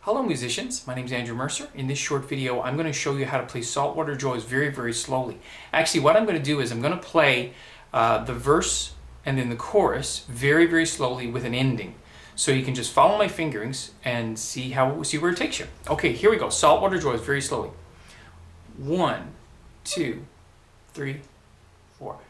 Hello musicians, my name is Andrew Mercer. In this short video I'm going to show you how to play Saltwater Joys very slowly. Actually what I'm going to do is I'm going to play the verse and then the chorus very slowly with an ending. So you can just follow my fingerings and see where it takes you. Okay, here we go. Saltwater Joys very slowly. 1, 2, 3, 4.